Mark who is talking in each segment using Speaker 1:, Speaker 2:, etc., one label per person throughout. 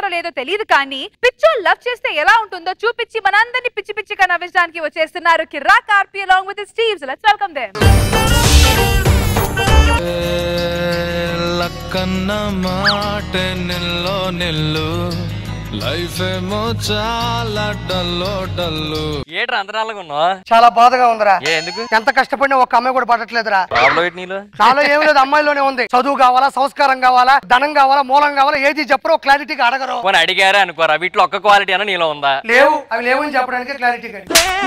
Speaker 1: లేదో తెలియదు కానీ పిచ్చోళ్ళు లవ్ చేస్తే ఎలా ఉంటుందో చూపించి మనందరినీ పిచ్చి పిచ్చిగా నవ్వించడానికి వచ్చేస్తున్నారు కిరాక్ ఆర్పి along with his teams. Let's welcome them.
Speaker 2: Lakkanna మాట నిల్లో నిల్లు లైఫ్ ఏమో చాలా డల్లో డల్లు.
Speaker 3: ఏట్రా అంతరాలుగా ఉన్నావా?
Speaker 4: చాలా బాధగా ఉందిరా.
Speaker 3: ఎందుకు?
Speaker 4: ఎంత కష్టపడినా ఒక అమ్మాయి కూడా పడట్లేదురా.
Speaker 3: నాలో
Speaker 4: ఏం లేదు, అమ్మాయిలోనే ఉంది. చదువు కావాలా, సంస్కారం కావాలా, ధనం కావాలా, మూలం కావాలా, ఏది చెప్పరు క్లారిటీగా అడగరు.
Speaker 3: అడిగారా అనుకోరా వీటిలో ఒక్క క్వాలిటీ అన్న నీలో ఉందా?
Speaker 4: లేవు, అవి లేవని చెప్పడానికి క్లారిటీగా.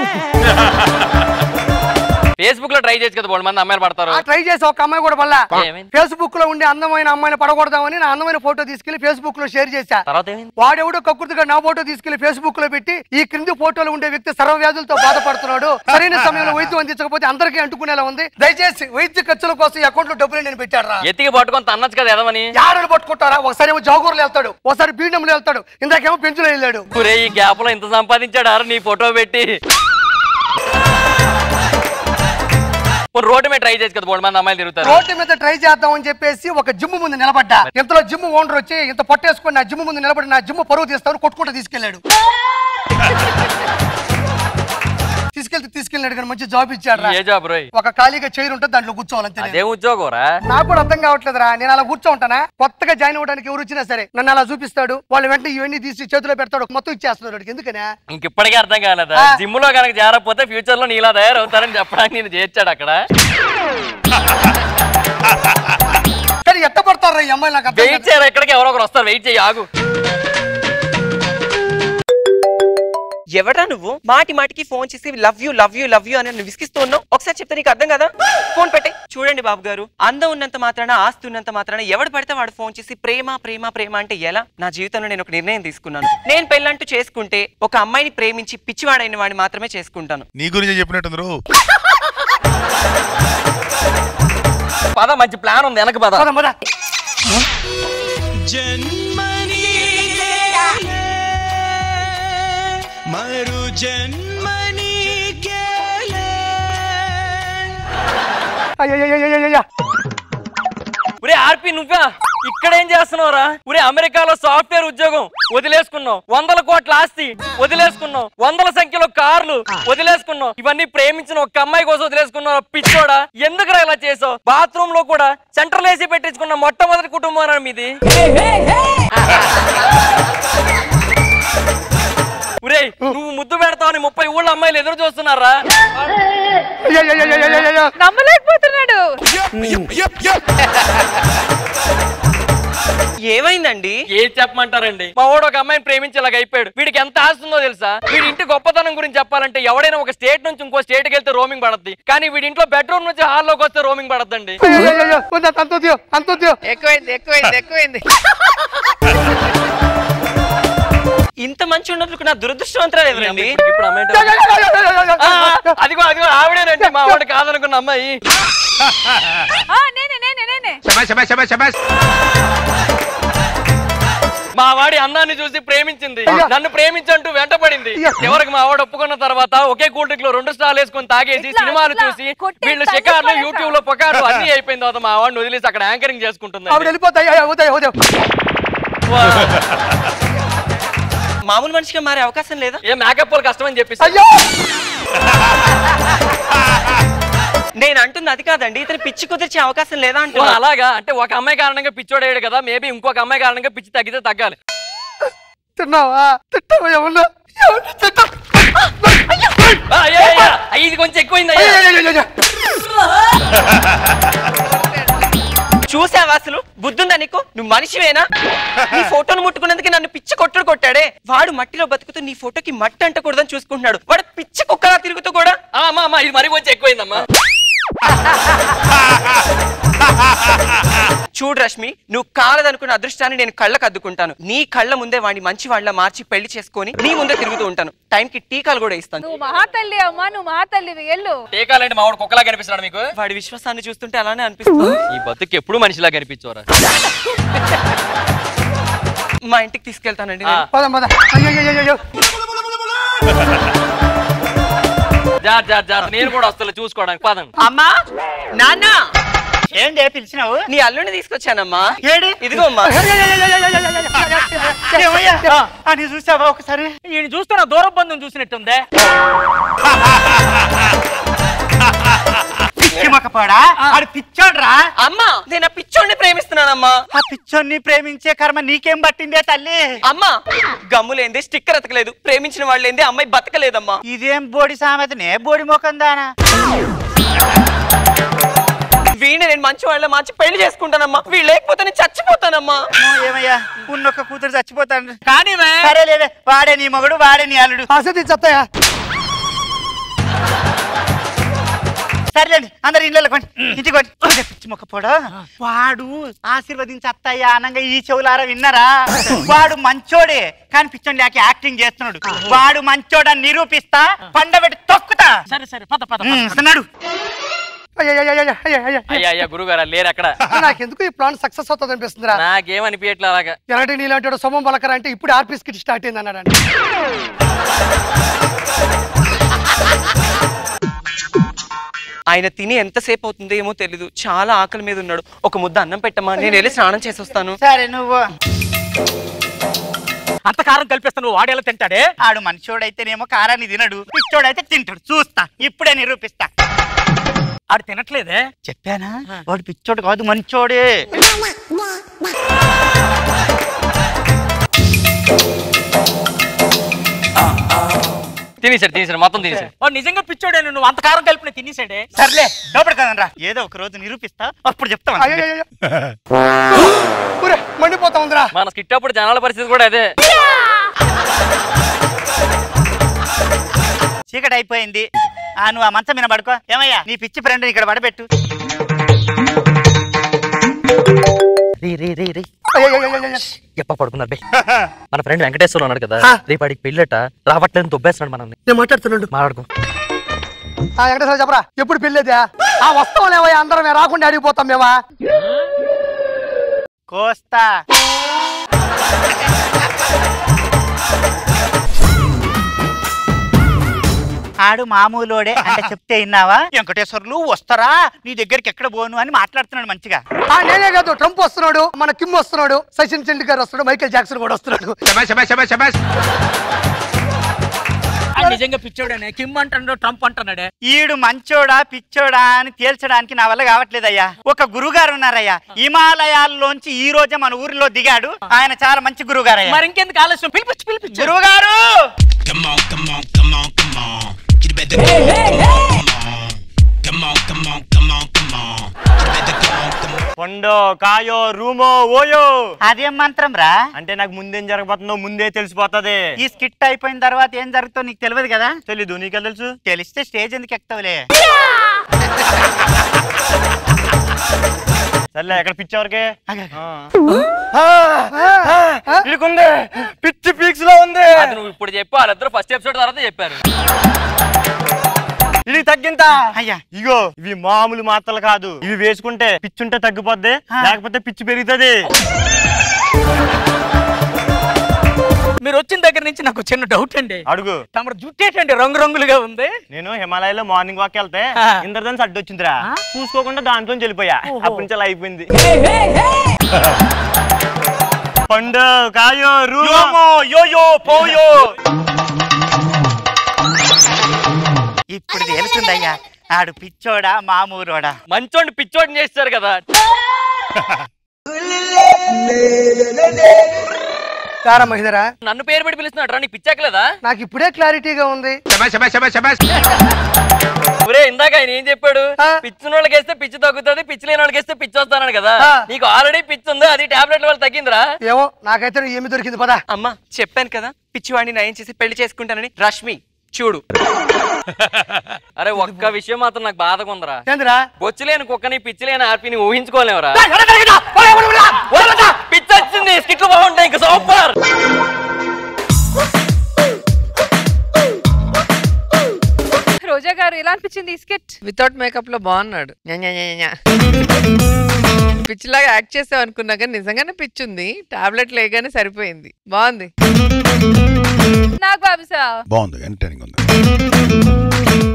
Speaker 3: ఫేస్బుక్ లో ట్రై చేసి కదా బోల్డ్ మంది అమ్మాయిలు పడతారు.
Speaker 4: ట్రై చేసి ఒక అమ్మాయి కూడా పడలా. ఫేస్బుక్ లో ఉండే అందమైన అమ్మాయిని పడకూడదామని నా అందమైన ఫోటో తీసుకెళ్లి ఫేస్బుక్ లో షేర్ చేశా. వాడెవడో కక్కుర్తిగా నా ఫోటో తీసుకెళ్లి ఫేస్బుక్ లో పెట్టి ఈ క్రింది ఫోటోలో ఉండే వ్యక్తి సర్వవ్యాధులతో బాధపడుతున్నాడు, సరైన సమయంలో వైద్యం అందించకపోతే అందరికీ అంటుకునేలా ఉంది, దయచేసి వైద్య ఖర్చుల కోసం అకౌంట్ లో డబ్బులు నేను పెట్టాడు.
Speaker 3: ఎత్తికి పట్టుకొని తన్నచ్చు కదా ఎదవని.
Speaker 4: యాడలు పట్టుకుంటారా? ఒకసారి ఏమో జాగూర్లు వెళ్తాడు, ఒకసారి బీడంలో వెళ్తాడు, ఇందాకేమో పెంచులో వెళ్ళాడు.
Speaker 3: ఈ గ్యాప్ లో ఇంత సంపాదించాడు నీ ఫోటో పెట్టి. రోడ్డు మీద ట్రై చేసి కదా బోల్డ్ మంది అమ్మాయిలు తిరుగుతారు.
Speaker 4: రోడ్డు మీద ట్రై చేద్దాం అని చెప్పేసి ఒక జిమ్ ముందు నిలబడ్డా. ఇంతలో జిమ్ ఓనర్ వచ్చి ఇంత పట్టేసుకుని నా జిమ్ ముందు నిలబడి నా జిమ్ పరువు తీస్తాను కొట్టుకుంటూ తీసుకెళ్లాడు. తీసుకెళ్ళాడు కానీ మంచి జాబ్ ఇచ్చాడు.
Speaker 3: ఏ జాబ్ రోయ్?
Speaker 4: ఒక ఖాళీగా చైర్ ఉంటుంది, దాంట్లో కూర్చోవాలంతే.
Speaker 3: అదే ఉద్యోగం.
Speaker 4: నాకు కూడా అర్థం కావట్లేదురా, నేను అలా కూర్చోంటానా? కొత్తగా జాయిన్ అవ్వడానికి ఎవరు వచ్చినా సరే నన్ను అలా చూపిస్తాడు, వాళ్ళు వెంటనే ఇవన్నీ తీసి చేతిలో పెడతాడు, మొత్తం ఇచ్చేస్తున్నాడు. ఎందుకనే
Speaker 3: ఇంకిప్పటికీ అర్థం కాలేదా? జిమ్ లో కనుక చేరకపోతే ఫ్యూచర్ లో నీలా తయారవుతారని చెప్పడానికి నేను చేర్చాడు అక్కడ.
Speaker 4: కానీ ఎట్ట పడతారు ఈ అమ్మాయి? నాకు
Speaker 3: వెయిట్ చేయరు, ఎక్కడికి ఎవరో ఒకరు వస్తారు, వెయిట్ చేయి, ఆగు.
Speaker 5: ఎవడా నువ్వు? మాటి మాటికి ఫోన్ చేసి love you love you love you అని నువ్వు విసిగిస్తూ ఉన్నావు. ఒకసారి చెప్తే నీకు అర్థం కదా? ఫోన్ పెట్టే. చూడండి బాబు గారు, అందం ఉన్నంత మాత్రాన, ఆస్తి ఉన్నంత మాత్రాన ఎవడు పడితే వాడు ఫోన్ చేసి ప్రేమ ప్రేమ ప్రేమ అంటే ఎలా? నా జీవితంలో నేను ఒక నిర్ణయం తీసుకున్నాను. నేను పెళ్ళంటూ చేసుకుంటే ఒక అమ్మాయిని ప్రేమించి పిచ్చివాడైన వాడిని మాత్రమే చేసుకుంటాను.
Speaker 2: నీ గురించి చెప్పినట్టు
Speaker 3: పద, మంచి ప్లాన్ ఉంది, వెనక పద.
Speaker 2: మరు జన్మని
Speaker 3: ఒరే ఆర్పి, నువ్వా ఇక్కడేం చేస్తున్నావురా? ఒరే అమెరికాలో సాఫ్ట్వేర్ ఉద్యోగం వదిలేసుకున్నావు, 100 కోట్ల ఆస్తి వదిలేసుకున్నావు, 100 సంఖ్యలో కార్లు వదిలేసుకున్నావు, ఇవన్నీ ప్రేమించిన ఒక అమ్మాయి కోసం వదిలేసుకున్నావు. పిచ్చోడా, ఎందుకురా ఇలా చేసావు? బాత్రూమ్ లో కూడా సెంట్రల్ ఏసీ పెట్టించుకున్న మొట్టమొదటి కుటుంబం మీది. ఒరే నువ్వు ముద్దు పెడతావని 30 ఊళ్ళ అమ్మాయిలు ఎదురు చూస్తున్నారా?
Speaker 1: నమ్మలేకపోతున్నాడు.
Speaker 5: ఏమైందండి?
Speaker 3: ఏం చెప్పమంటారండి? మా వాడు ఒక అమ్మాయిని ప్రేమించేలాగా అయిపోయాడు. వీడికి ఎంత ఆస్తుందో తెలుసా? వీడి ఇంటి గొప్పతనం గురించి చెప్పాలంటే ఎవడైనా ఒక స్టేట్ నుంచి ఇంకో స్టేట్ కి వెళ్తే రోమింగ్ పడద్ది, కానీ వీడి ఇంట్లో బెడ్రూమ్ నుంచి హాల్లోకి వస్తే రోమింగ్ పడద్దండి.
Speaker 5: ఎక్కువైంది. ఇంత మంచి ఉన్నప్పుడు నా దురదృష్టవంతరాలు ఎవరండి?
Speaker 3: ఇప్పుడు అదిగో అదిగో ఆవిడేనండి మా వాడు కాదనుకున్న అమ్మాయి. మా వాడి అందాన్ని చూసి ప్రేమించింది, నన్ను ప్రేమించంటూ వెంటపడింది. ఎవరికి మా వాడు ఒప్పుకున్న తర్వాత ఒకే కూల్ డ్రింక్ లో 2 స్టార్లు వేసుకొని తాగేసి సినిమాలు చూసి వీళ్ళు షికార్లు యూట్యూబ్ లో పొకార్లు అన్ని అయిపోయిన తర్వాత మా వాడిని వదిలేసి అక్కడ యాంకరింగ్ చేసుకుంటుంది.
Speaker 5: మామూలు మనిషిగా మారే అవకాశం లేదా?
Speaker 3: ఏ మేకప్ వాళ్ళు కష్టమని చెప్పేసి.
Speaker 5: నేను అంటుంది అది కాదండి, ఇతను పిచ్చి కుదిర్చే అవకాశం లేదా అంటే.
Speaker 3: అలాగా అంటే ఒక అమ్మాయి కారణంగా పిచ్చోడేడు కదా, మేబీ ఇంకొక అమ్మాయి కారణంగా పిచ్చి తగ్గితే తగ్గాలి. ఇది కొంచెం ఎక్కువైంది.
Speaker 5: చూసావా అసలు బుద్ధుందా నీకు? నువ్వు మనిషివేనా? నీ ఫోటోను ముట్టుకున్నందుకు నన్ను పిచ్చి కొట్టుడు కొట్టాడే. వాడు మట్టిలో బతుకుతూ నీ ఫోటోకి మట్టి అంటకూడదని చూసుకుంటున్నాడు. వాడు పిచ్చి కుక్కలా తిరుగుతూ కూడా.
Speaker 3: అమ్మా ఇది మరి కొంచెం ఎక్కువైందమ్మా.
Speaker 5: చూడు రష్మి, నువ్వు కాలదనుకున్న అదృష్టాన్ని నేను కళ్ళకు అద్దుకుంటాను. నీ కళ్ళ ముందే వాడిని మంచి వాళ్ళ మార్చి పెళ్లి చేసుకొని నీ ముందే తిరుగుతూ ఉంటాను. టైంకి టీకాలు కూడా ఇస్తాను.
Speaker 1: నువ్వు మహాతల్లి అమ్మా, నువ్వు మహాతల్లి. వెళ్ళు.
Speaker 3: టీకాలంటే మా వాడు కుక్కలా కనిపిస్తున్నాడు మీకు?
Speaker 5: వాడి విశ్వాసాన్ని చూస్తుంటే అలానే అనిపిస్తుంది.
Speaker 3: ఈ బతుకు ఎప్పుడు మనిషిలా కనిపించోరా?
Speaker 5: మా ఇంటికి తీసుకెళ్తానండి.
Speaker 3: నేను కూడా వస్తా చూసుకోవడానికి. పదండి.
Speaker 5: అమ్మా నాన్న
Speaker 6: ఏంటి పిలిచినావు?
Speaker 5: నీ అల్లుని తీసుకొచ్చానమ్మా.
Speaker 6: ఏడి?
Speaker 5: ఇదిగో అమ్మా.
Speaker 6: అని చూసావా ఒకసారి?
Speaker 3: ఈయన చూస్తున్నా దూరం బంధం చూసినట్టుందే.
Speaker 6: పిచ్చిమొకపోడా ఆడు పిచ్చోడ్రా.
Speaker 5: అమ్మా నేను ఆ పిచ్చోడిని ప్రేమిస్తున్నానమ్మా.
Speaker 6: ఆ పిచ్చోడిని ప్రేమించే కర్మ నీకేం పట్టిందే తల్లి?
Speaker 5: అమ్మా గమ్ములేంది స్టిక్కర్ అతకలేదు, ప్రేమించిన వాళ్ళేంది అమ్మాయి బతకలేదమ్మా.
Speaker 6: ఇదేం బోడి సామెతనే, బోడి మొఖం దానా?
Speaker 5: వీణి నేను మంచి వాళ్ళ మార్చి పెళ్లి చేసుకుంటానమ్మా. వీళ్ళు లేకపోతే నేను చచ్చిపోతానమ్మా.
Speaker 6: ఏమయ్యా ఉన్నొక్క కూతురు చచ్చిపోతాను కానీ సరే లేదే, వాడే నీ మొగుడు, వాడే నీ అల్లుడు.
Speaker 4: చెప్తాయా?
Speaker 6: సరేలేండి అందరు ఇళ్ళ ఇంటికి పిచ్చి మొక్కపోడా. వాడు ఆశీర్వదించి అత్తయ్య అనంగా ఈ చెవులారా విన్నారా? వాడు మంచోడే కానీ పిచ్చోని లేక యాక్టింగ్ చేస్తున్నాడు. వాడు మంచోడని నిరూపిస్తా, పండబెట్టి తొక్కుతా.
Speaker 3: సరే సరే పద పద
Speaker 6: అన్నాడు.
Speaker 3: అయ్యా గురుగారు లేరు అక్కడ.
Speaker 4: నాకెందుకు ఈ ప్లాన్ సక్సెస్ అవుతుంది అనిపిస్తుందిరా?
Speaker 3: నాకేమనిపించట్లే అలాగా.
Speaker 4: ఎలాంటి నీలాంటి సొమ్మం పలకరా అంటే ఇప్పుడు ఆర్పీ స్కిట్ స్టార్ట్ అయింది అన్నాడు.
Speaker 5: ఆయన తిని ఎంతసేపు అవుతుందో ఏమో తెలీదు, చాలా ఆకలి మీద ఉన్నాడు. ఒక ముద్ద అన్నం పెట్టమ్మా, నేను వెళ్ళి స్నానం చేసి వస్తాను.
Speaker 6: సరే నువ్వు
Speaker 3: అంత కారం కల్పిస్తాను, వాడేలా తింటాడే?
Speaker 6: ఆడు మనిషోడైతేనేమో కారాన్ని తినడు, పిచ్చోడైతే తింటాడు. చూస్తా ఇప్పుడే నిరూపిస్తా.
Speaker 3: ఆడు తినట్లేదే.
Speaker 6: చెప్పానా వాడు పిచ్చోడు కాదు మంచోడే.
Speaker 3: తినేసాడు మొత్తం తినేసాడు. వాడు నిజంగా పిచ్చోడే, నువ్వు అంత కారం కలిపిన తినేసాడే.
Speaker 6: సర్లే లోపల కదనరా, ఏదో ఒక రోజు నిరూపిస్తా, అప్పుడు చెప్తా.
Speaker 4: మండిపోతా ఉందిరా.
Speaker 3: మన స్కిట్ అప్పుడు జనాల పరిస్థితి కూడా అదే.
Speaker 6: చీకటి అయిపోయింది. నువ్వు ఆ మంచం మీద పడుకో. ఏమయ్యా నీ పిచ్చి ఫ్రెండ్ ఇక్కడ పడబెట్టు.
Speaker 3: ఎప్ప పడుకున్నారు మన ఫ్రెండ్ వెంకటేశ్వర ఉన్నాడు కదా, రేపు అడిగి పెళ్ళట రావట్లేదు దొబ్బేస్తున్నాడు మనల్ని.
Speaker 4: నేను మాట్లాడుతున్నాడు,
Speaker 3: మాట్లాడుకో.
Speaker 4: వెంకటేశ్వర చెప్పరా ఎప్పుడు పెళ్ళేదా? వస్తాంలేవయ్యా, అందరం రాకుండా అడిగిపోతాం మేమా.
Speaker 6: కోస్తా ఆడు మామూలోడే అంటే చెప్తే విన్నావా? వెంకటేశ్వర్లు వస్తారా నీ దగ్గరికి ఎక్కడ పోను అని మాట్లాడుతున్నాడు మంచిగా.
Speaker 4: నేనే కాదు, ట్రంప్ వస్తున్నాడు, మన కిమ్ వస్తున్నాడు, సచిన్ టెండూల్కర్ వస్తున్నాడు, మైకేల్ జాక్సన్ కూడా వస్తున్నాడు.
Speaker 3: నిజంగా పిచ్చోడనే, కిమ్ అంటాడు, ట్రంప్ అంటున్నాడే.
Speaker 6: ఈడు మంచోడా పిచ్చోడా అని తేల్చడానికి నా వల్ల కావట్లేదయ్యా. ఒక గురుగారు ఉన్నారయ్యా, హిమాలయాల్లోంచి ఈ రోజే మన ఊరిలో దిగాడు. ఆయన చాలా మంచి గురుగారయ్యా.
Speaker 3: మరి ఇంకెందుకు ఆలస్యం, పిలిపించు.
Speaker 6: గురుగారు
Speaker 7: కొండో కాయో రూమో ఓయో.
Speaker 6: అదేం మంత్రం రా?
Speaker 7: అంటే నాకు ముందేం జరగబోతుందో ముందే తెలిసిపోతుంది.
Speaker 6: ఈ స్కిట్ అయిపోయిన తర్వాత ఏం జరుగుతుందో నీకు తెలియదు కదా?
Speaker 7: తెలీదు, నీకే తెలుసు.
Speaker 6: తెలిస్తే స్టేజ్ ఎందుకు ఎక్కుతావులే.
Speaker 7: సర్లే ఎక్కడ పిచ్చవరకే
Speaker 3: పిచ్చి పీక్స్ లో ఉంది. నువ్వు ఇప్పుడు చెప్పు, వాళ్ళిద్దరు ఫస్ట్ ఎపిసోడ్ తర్వాత చెప్పారు.
Speaker 7: ఇది తగ్గింత
Speaker 6: అయ్యా.
Speaker 7: ఇగో ఇవి మామూలు మాత్రలు కాదు, ఇవి వేసుకుంటే పిచ్చుంటే తగ్గిపోద్ది, లేకపోతే పిచ్చి పెరుగుతుంది.
Speaker 3: మీరు వచ్చిన దగ్గర నుంచి నాకు చిన్న డౌట్ అండి.
Speaker 7: అడుగు.
Speaker 3: తమరు జుట్టేటండి రంగురంగులుగా ఉంది.
Speaker 7: నేను హిమాలయాలో మార్నింగ్ వాక్ వెళ్తే ఇంద్రధనుస్ అడ్డు వచ్చిందిరా, చూసుకోకుండా దాంట్లో వెళ్ళిపోయా. అప్పటి నుంచి అలా అయిపోయింది. పండు కాయో రూమో యోయో పోయో.
Speaker 6: ఇప్పుడు తెలుస్తుందయ్యా ఆడు పిచ్చోడా మామూరోడా.
Speaker 3: మంచోడిని పిచ్చోడిని చేస్తారు కదా.
Speaker 4: మహిళరా
Speaker 3: నన్ను పేరు పెట్టి పిలుస్తున్నాడు రా, నీకు పిచ్చాకలేదా?
Speaker 4: నాకు ఇప్పుడే క్లారిటీగా ఉంది.
Speaker 3: ఒరే ఇందాక ఆయన ఏం చెప్పాడు? పిచ్చిన వాళ్ళకి వేస్తే పిచ్చి తగ్గుతుంది, పిచ్చి లేని వాళ్ళకి వేస్తే పిచ్చి వస్తాను కదా. నీకు ఆల్రెడీ పిచ్చి ఉంది, అది టాబ్లెట్ వల్ల తగ్గిందిరా.
Speaker 4: ఏమో నాకైతే ఏమి దొరికింది పదా.
Speaker 5: అమ్మా చెప్పాను కదా పిచ్చివాడిని నయం చేసి పెళ్లి చేసుకుంటానని. రష్మి చూడు.
Speaker 3: అరే ఒక్క విషయం మాత్రం నాకు బాధగా ఉందిరా.
Speaker 4: ఏందిరా?
Speaker 3: బొచ్చులేని కుక్కని పిచ్చి లేని ఆర్పిని ఊహించుకోలేవురా. పిచ్చి వచ్చింది, స్కిట్లు బాగుంటాయి ఇంకా సూపర్.
Speaker 1: రోజా గారు ఎలా అనిపించింది ఈ స్కిట్?
Speaker 8: వితౌట్ మేకప్ లో బాగున్నాడు. పిచ్చిలాగా యాక్ట్ చేసావు అనుకున్నా కానీ నిజంగానే పిచ్చి ఉంది. టాబ్లెట్ లేగానే సరిపోయింది. బాగుంది.
Speaker 1: నాకు బాబు సార్
Speaker 2: బాగుంది, ఎంటర్టైనింగ్ ఉంది.